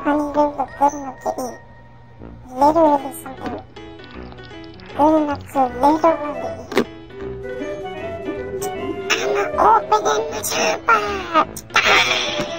Honey, you look good enough to eat. Literally something good enough to literally eat. I'm opening the top box.